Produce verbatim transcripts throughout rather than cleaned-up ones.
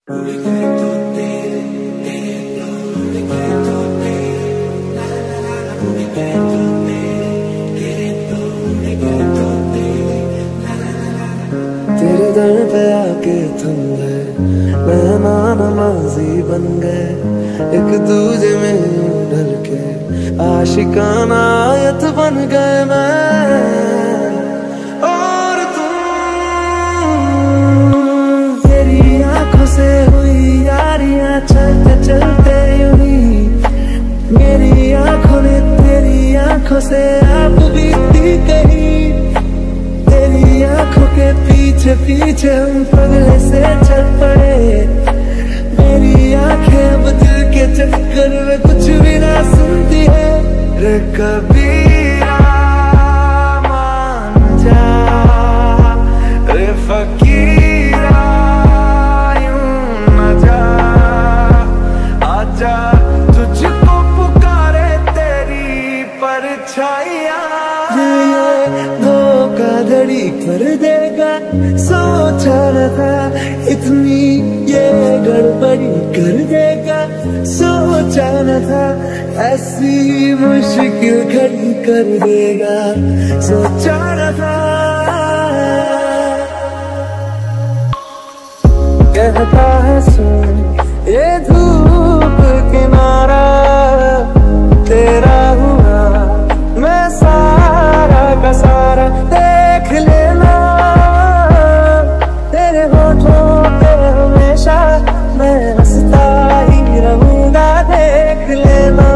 तेरे दर पे आके थम गए, मेहमान नमाजी बन गए, एक दूजे में ढल के आशिकाना आयत बन गए मैं और तुम। तेरी आंखों से हुई यारियां चलते चलते यूं ही, मेरी आंखों ने तेरी आंखों से आप बीती कहीं। तेरी आंखों के पीछे पीछे हम पगले से चल पड़े, मेरी आंखें अब दिल के चक्कर में कुछ भी ना सुनती है। रे कबीरा मान जा, रे फकीरा यूं न जा, आजा तुझको पुकारे तेरी परछाइयां। धोखाधड़ी कर देगा सोचा न था, इतनी ये गड़बड़ी कर देगा सोचा न था, ऐसी मुश्किल खड़ी कर देगा सोचा न था। कहता है सुन ये धूप किनारा तेरा हुआ, मैं सारा का सारा देख लेना, तेरे होठों पे हमेशा मैं हंसता ही रहूंगा देख लेना।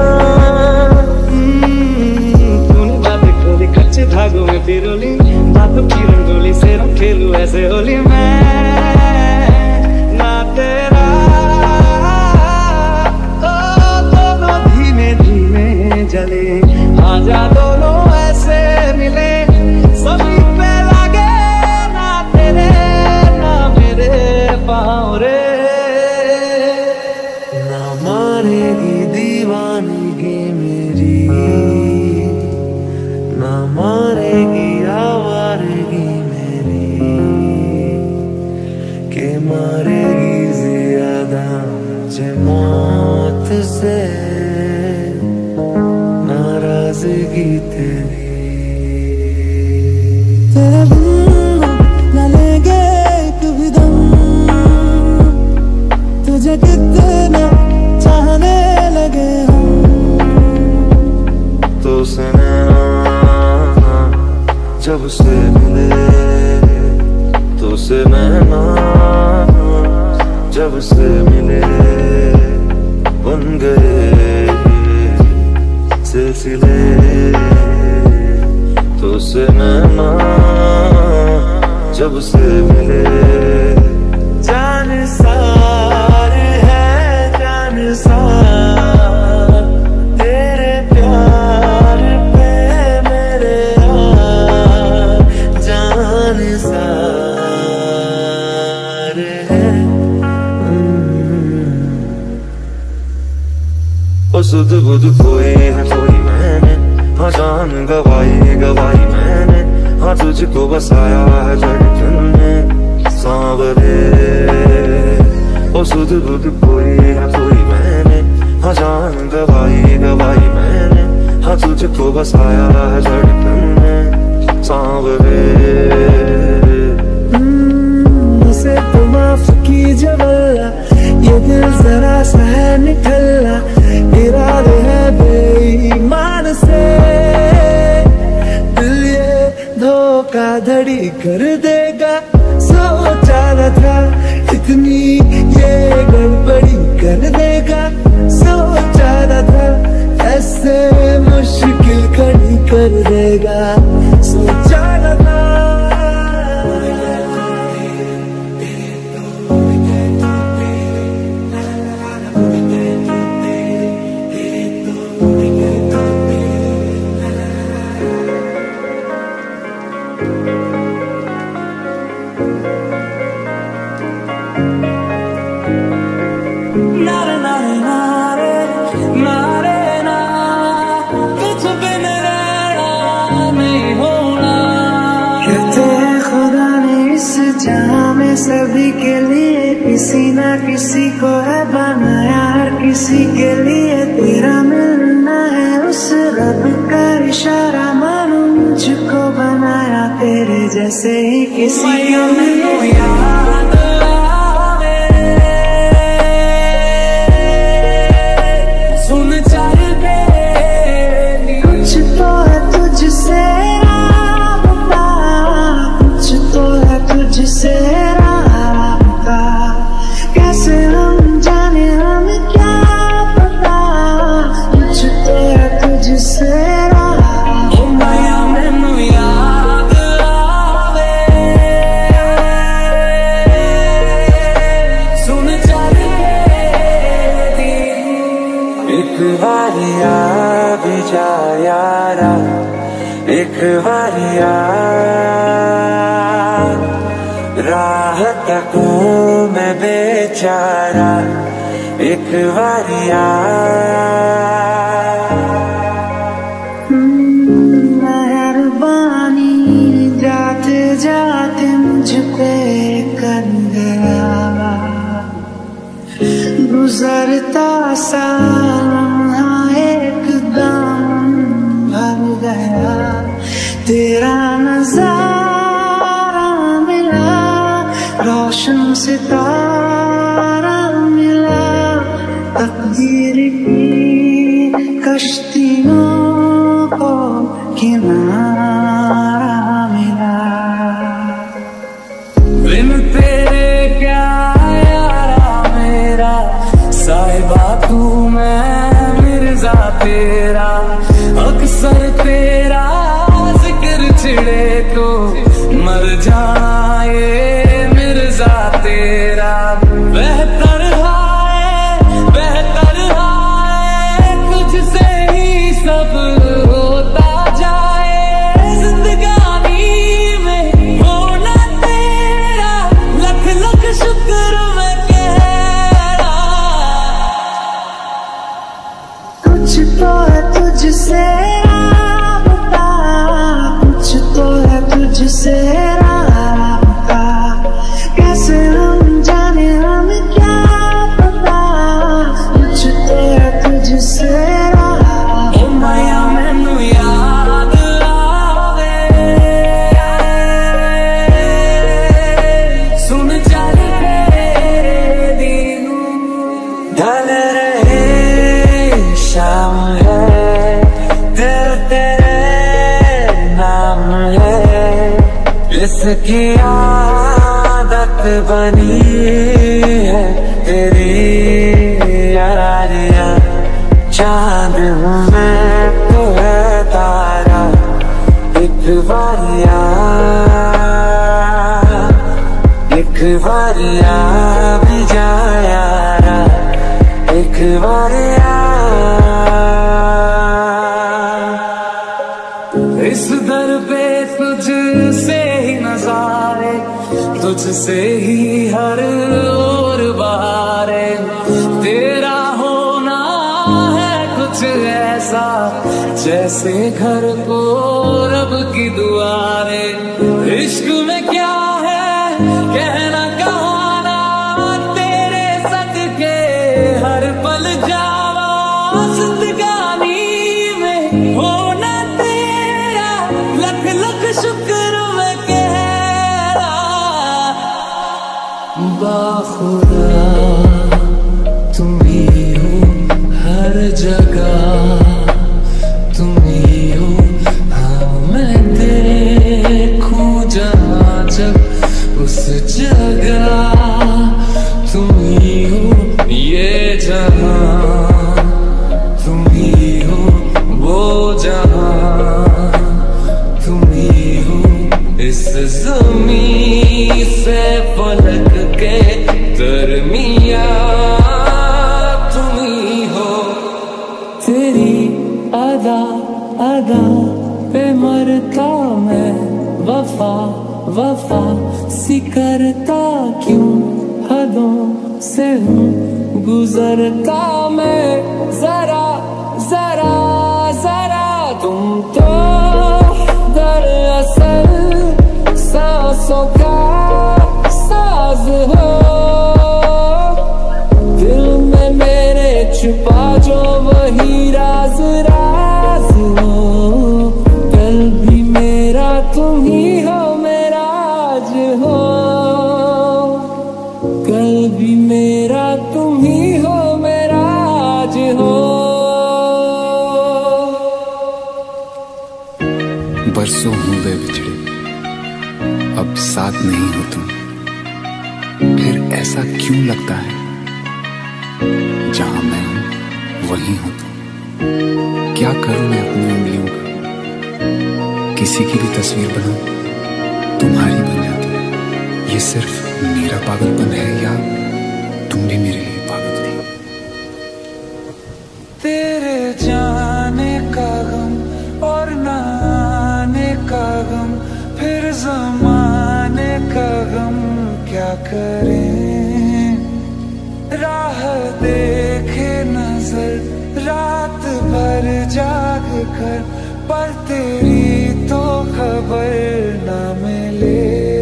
तूने बात खोली कच्चे धागों में पिरोली, बातों की रंगोली से रंग खेलूं ऐसे होली मैं ना तेरा। ओ दोनों धीमे धीमे जले, आजा दोनों ऐसे मिले, सभी पे लगे ना तेरे ना मेरे पाँव रे। ना मारेगी दीवानगी मेरी, ना मारेगी आवारगी मेरी, के मारेगी ज्यादा मुझे मौत से नाराजगी तेरी। तेरे बिन न लेंगे एक भी दम, तुझे कितना चाहने लगे हम। तो से नैना जब से मिले, तो से नैना जब से मिले, बन गए सिलसिले। तो से नैना जब से मिले, जान सार है जान सार, तेरे प्यार पे मेरे यार जान सार है। ओ सुध बुध कोई है कोई मैंने, हाँ जान गवाई गवाई मैंने, हाँ तुझको बसाया है धड़कन में सांवरे। ओ सुध बुध कोई है कोई मैंने, हाँ जान गवाई गवाई मैंने, हाँ तुझको बसाया है धड़कन में सांवरे। मुझसे तो माफ कीजिए वल्ला, ये दिल जरा सा है निठल्ला, इरादे है बेईमान से, दिल ये धोखाधड़ी कर देगा सोचा न था, इतनी ये गड़बड़ी कर देगा सोचा न था, ऐसे मुश्किल खड़ी कर देगा सोचा न था। सभी के लिए किसी ना किसी को है बनाया, हर किसी के लिए तेरा मिलना है उस रब का इशारा। मानो मुझको बनाया तेरे जैसे ही किसी को मिले। याद आवे सुन चल के कुछ तो है तुझसे राबता, कुछ तो है तुझसे राबता। कैसे हम जाने हम क्या पता, कुछ तो है तुझसे राबता। ओ माया मैनू याद आवे सुन चल के एक बारी आ भी जा यारा, एक बारी आ राह तकूं मैं बेचारा, एक बारी आ। मेहरबानी जाते जाते मुझ पे कर गया, गुजरता सा एकदम भर गया। तेरा नजारा मिला, रोशन सितारा मिला, तकदीर की कश्तियों को किनारा मिला। बिन तेरे क्या यारा मेरा, साहिबा तू मैं मिर्जा तेरा। अक्सर तेरा जिक्र छिड़े तो मर जाए मिर्जा तेरा। बेहतर है बेहतर है तुझसे ही सब होता जाए। जिंदगानी में होना तेरा, लख लख शुक्र मैं कह रहा। कुछ तो है तुझसे राबता, कुछ तो है तुझसे राबता। कैसे हम जाने हम क्या पता, कुछ तो है तुझसे राबता। ओ माया मैनू याद आवे सुन चल के दिन ढल रहे शाम है, तेरे तेरे नाम है। इसकी आदत बनी है तेरी यारियां। चांद हूँ मैं तो है तारा, एक बारिया एक बारिया भी जा यारा, एक बारिया। इस दर पे तुझसे ही नजारे, तुझसे ही हर ओर बहारे। तेरा होना है कुछ ऐसा, जैसे घर को रब की दुआरे। इश्क में क्या है कहना कहाना, तेरे सदके हर पल जावा। जिंदगानी में होना तेरा, लख लख शुक्र मैं कह रहा। बाखुदा तुम ही हो हर जगह, तुम ही हो। हाँ मैं देखूं जहाँ जब उस जगह, तुम ही हो ये जहाँ, तुम ही हो वो जहाँ। तुम ही हो इस ज़मीं से फलक के दरमिया, तुम ही हो। तेरी अदा अदा पे मरता मैं, वफा वफा सी करता क्यों, हदों से हूँ गुजरता मैं। जरा जरा जरा तुम तो दरअसल सांसों का साज हो। भी मेरा तुम ही हो, मेरा आज हो। बरसों हुए बिछड़े, अब साथ नहीं हो तुम, फिर ऐसा क्यों लगता है जहां मैं हूं वहीं हो तुम। क्या करूं मैं अपनी उंगलियों का, किसी की भी तस्वीर बनाऊं तुम्हारी बन जाती है। ये सिर्फ मेरा पागलपन है या तुम भी मेरे लिए पागल थी? तेरे जाने का गम और ना आने का गम, फिर ज़माने का गम क्या करें। राह देखे नजर रात भर जाग कर, पर तेरी तो खबर ना मिले।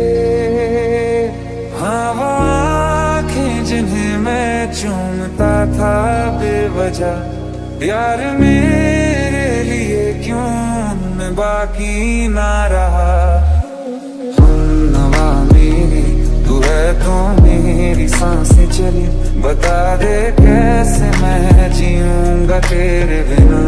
हाँ वो आँखें जिन्हें मैं चूमता था बेवजह, यार मेरे लिए क्यों मैं बाकी ना रहा। हमनवा मेरी तू है तो मेरी सांसें चली, बता दे कैसे मैं जीऊंगा तेरे बिना।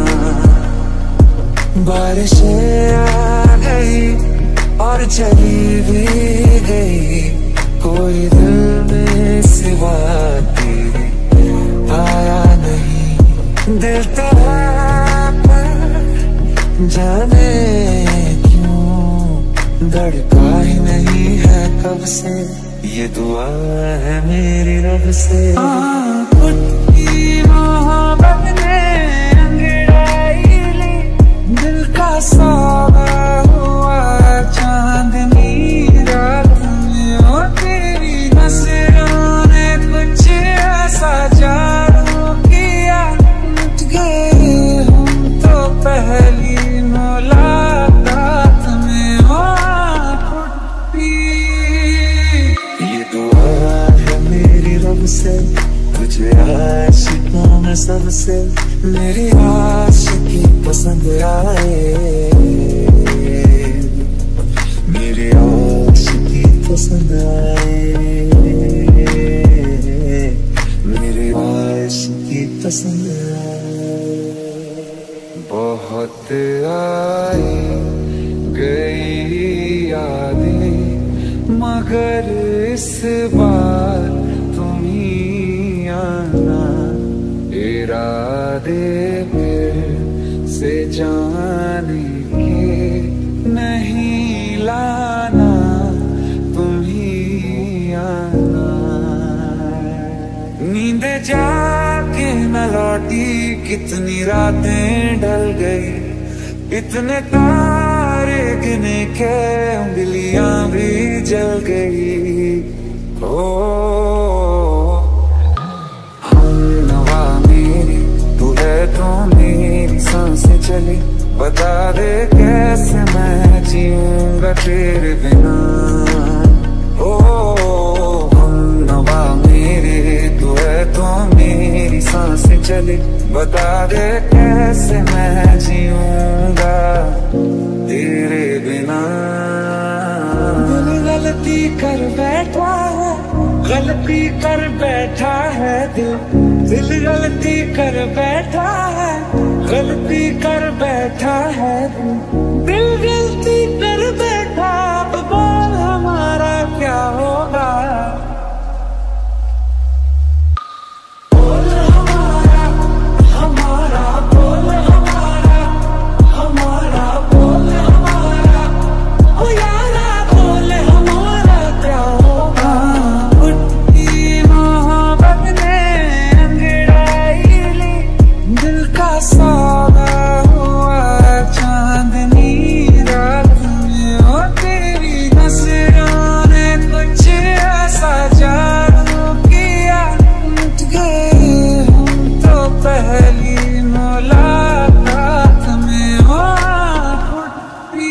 बारिशें आ गई और चली भी गई, कोई दिल में सिवा तेरे आया नहीं। दिल तो है पर जाने क्यों धड़का ही नहीं है कब से, ये दुआ है मेरी रब से। मोहब्बत ने अंगड़ाई ली, दिल का सौदा हुआ चांदनी रात में। और तेरी नजरों ने कुछ ऐसा जादू किया, मिट गए हम तो पहली मुलाकात में। हाँ टूटी ये दुआ है मेरी रब से, तुझे आशिकों में सबसे मेरी आशिकी पसंद आए, मेरी आशिकी पसंद आए, मेरी आशिकी पसंद आए। बहुत आई गई यादें मगर इस बार तुम ही आना। इरादे फिर से जाने के नहीं लाना, तुम ही आना। नींद जाके न लौटी कितनी रातें ढल गई, इतने तारे गिने के उंगलियां भी जल गई। ओ हमनवा मेरी तू है तो मेरी सांसें चली, बता दे कैसे मैं जीऊंगा तेरे बिना। ओ हमनवा मेरी तू है तो मेरी सांसें चली, बता दे कैसे मैं जीऊंगा तेरे बिना। दिल गलती कर बैठा है, गलती कर बैठा है दिल, दिल गलती कर बैठा है, गलती कर बैठा है दिल, दिल गलती कर बैठा। अब बोल हमारा क्या होगा, बोल हमारा हमारा बोल हमारा हमारा बोल हमारा, ओ यारा बोल हमारा क्या होगा। उठती मोहब्बत ने अंगड़ाई ली, दिल का सौदा हुआ चांदनी रात में। और तेरी नजरों ने कुछ ऐसा जादू किया, मिट गए हम तो पहली मुलाकात में। हाँ टूटी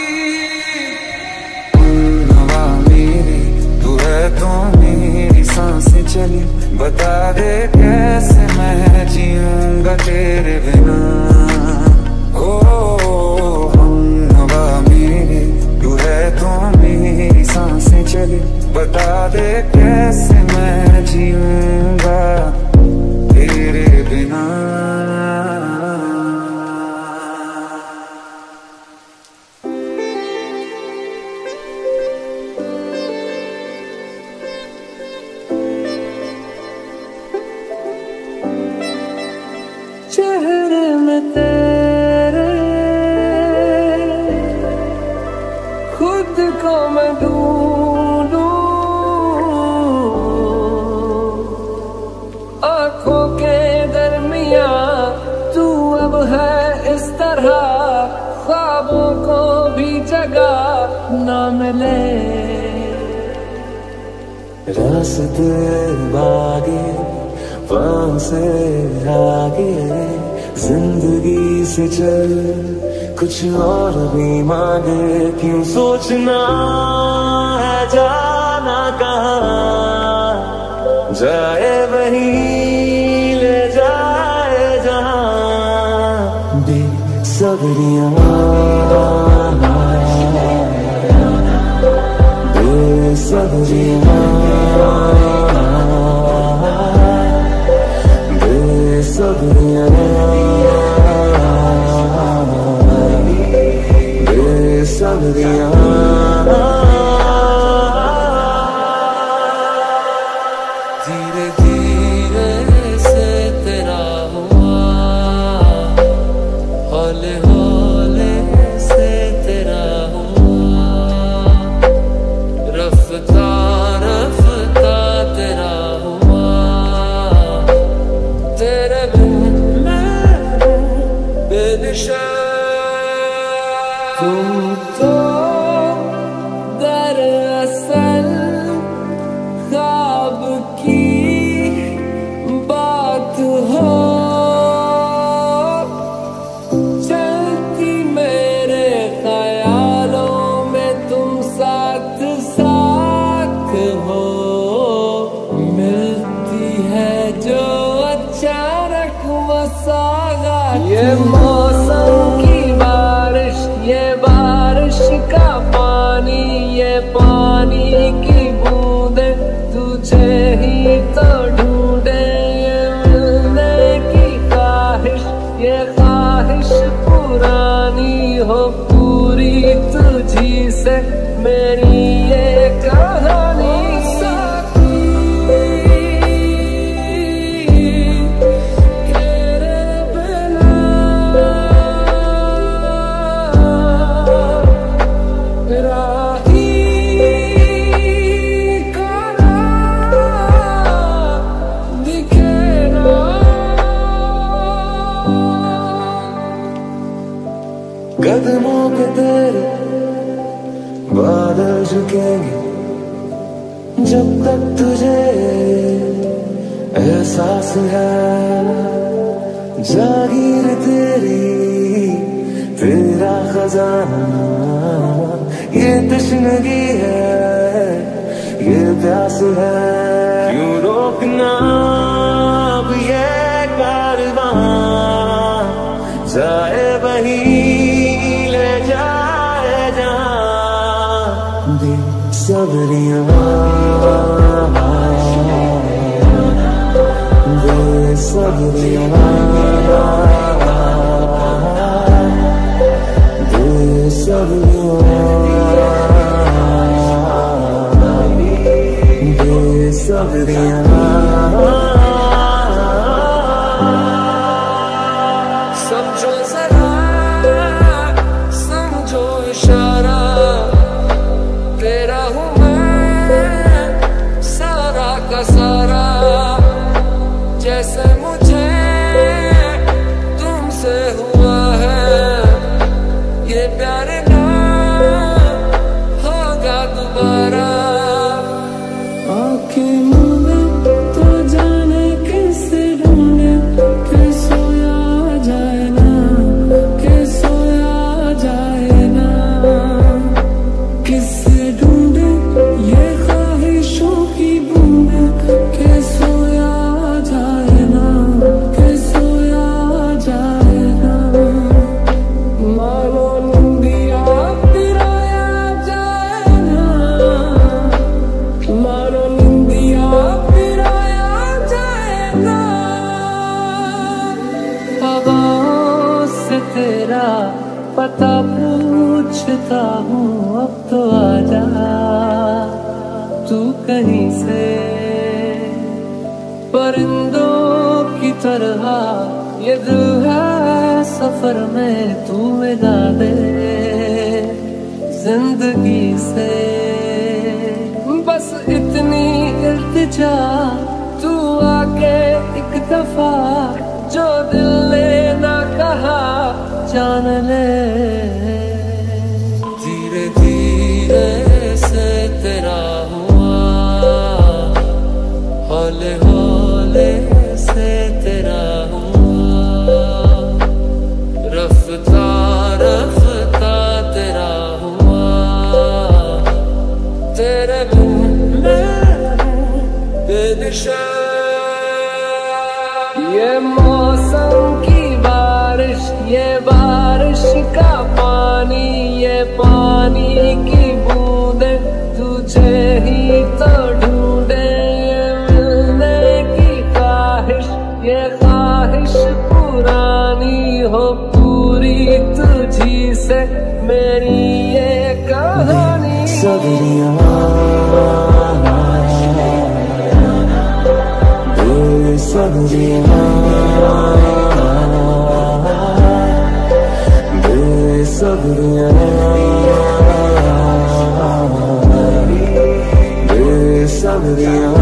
हमनवा मेरी तू है तो मेरी सांसें चली, बता दे कैसे मैं जीऊंगा तेरे बिना। ओ हमनवा मेरी तू है तो मेरी सांसें चली, बता दे कैसे मैं मिले। रास्ते बागे वहाँ से आगे जिंदगी से चल कुछ और भी मांगे। क्यों सोचना है जाना कहाँ, जाए वहीं ले जाए जहाँ। बेसब्रियाँ बेसब्रियाँ बेसब्रियाँ बेसब्रियाँ। धीरे धीरे से तेरा हुआ, हौले हौले से तेरा हुआ, रफ्ता रफ्ता तेरा हुआ। तेरे बिन मैं बेनिशा। तुम तो दरअसल ख्वाब की बात हो, चलती मेरे ख्यालों में तुम साथ साथ हो। मिलती है जो अचानक मसागात, ये मौसम की बारिश, ये बारिश का पानी, ये पानी की बूंदे तुझे ही तो ढूंढे। ये मिलने की ख्वाहिश, ये ख्वाहिश पुरानी हो पूरी तुझी से मेरी ये कहानी। कदमों पे तेरे बादल झुकेंगे जब तक तुझे एहसास है। जागीर तेरी तेरा खजाना, ये तश्नगी है ये प्यास है। क्यों रोकना अब ये कारवां, जाए वहीं ले जाए जहाँ। बेसब्रियाँ बेसब्रियाँ बेसब्रियाँ बेसब्रियाँ। समझो जरा समझो इशारा, तेरा हूँ मैं सारा का सारा। जैसे मुझे तुमसे हुआ है ये प्यार ना होगा दोबारा। आँखें मूंदे तो जाने किसे ढूंढे, कि सोया जाए ना, कि सोया जाए ना। किसे ढूंढे ये ख्वाहिशों की बूंदे, कि सोया जाए ना, कि सोया जाए ना। मानो निंदिया पिराया जाए ना, मानो निंदिया पिराया जाए ना। हवाओं से तेरा पता पूछता हूँ, अब तो आजा तू कहीं से। परिंदों की तरह ये दिल है सफर में, तू मिला दे जिंदगी से। बस इतनी इल्तिजा तू आके एक दफा, जो दिल ने ना कहा जान ले। धीरे धीरे तेरा हुआ, हौले हौले से तेरा हुआ, रफ्ता रफ्ता तेरा हुआ, तेरे बिन मैं बेदिशा। ये मौसम की बारिश, ये बारिश का पानी, ये पानी की बूंदे तुझे ही तो ढूंढे, मिलने की ख्वाहिश, ये ख्वाहिश पुरानी हो पूरी तुझी से मेरी ये कहानी। सगरिया सगरिया सगरिया सगरिया